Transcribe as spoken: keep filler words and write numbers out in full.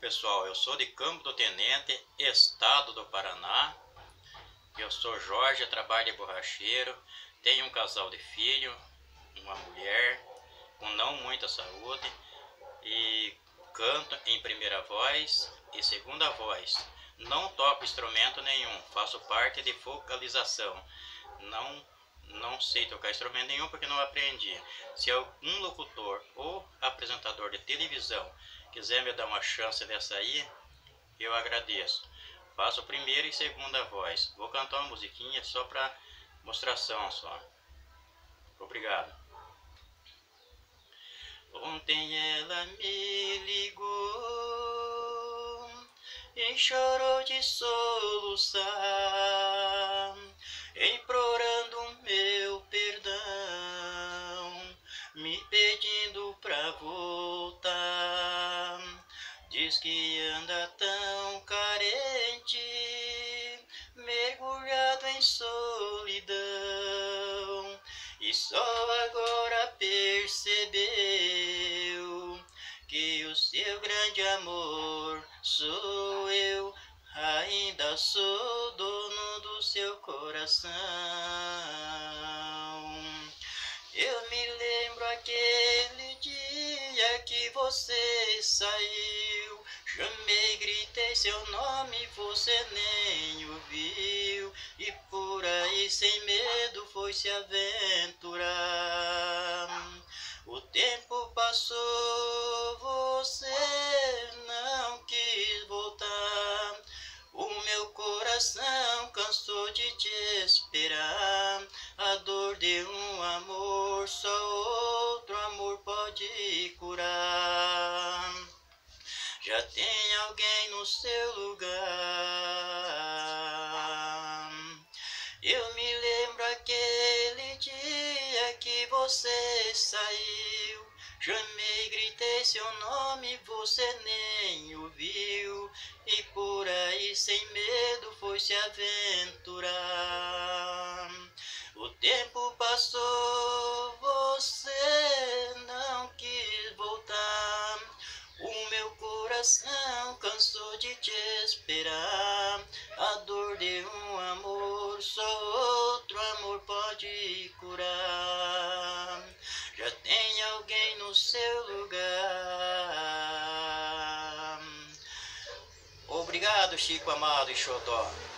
pessoal, eu sou de Campo do Tenente, estado do Paraná. Eu sou Jorge, trabalho de borracheiro, tenho um casal de filho, uma mulher com não muita saúde e canto em primeira voz e segunda voz. Não toco instrumento nenhum, faço parte de vocalização. Não, não sei tocar instrumento nenhum porque não aprendi. Se algum locutor ou apresentador de televisão quiser me dar uma chance dessa aí, eu agradeço. Faço primeira e segunda voz. Vou cantar uma musiquinha só para mostração só. Obrigado. Ontem ela me ligou e chorou de soluçar, implorando meu perdão, me pedindo pra voltar. Diz que anda tão carente, mergulhado em solidão, e só agora percebeu que o seu grande amor sou eu. Ainda sou dono do seu coração. Eu me lembro aquele dia que você saiu, chamei, gritei seu nome, você nem ouviu, e por aí sem medo foi se aventurar. O tempo passou, você não quis voltar, o meu coração cansou de te esperar. A dor de um amor só outro amor pode curar. Já tem alguém no seu lugar. Eu me lembro aquele dia que você saiu, chamei, gritei seu nome, você nem ouviu, e por aí sem medo foi se aventurar. O tempo passou, você não quis voltar, o meu coração cansou de te esperar. A dor de um amor só outro amor pode curar. Já tem alguém no seu lugar. Obrigado, Chico amado e Xodó.